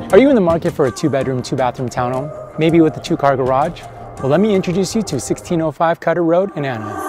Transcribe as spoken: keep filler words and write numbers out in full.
Are you in the market for a two bedroom, two bathroom townhome? Maybe with a two car garage? Well, let me introduce you to sixteen oh five Cutter Road in Anaheim.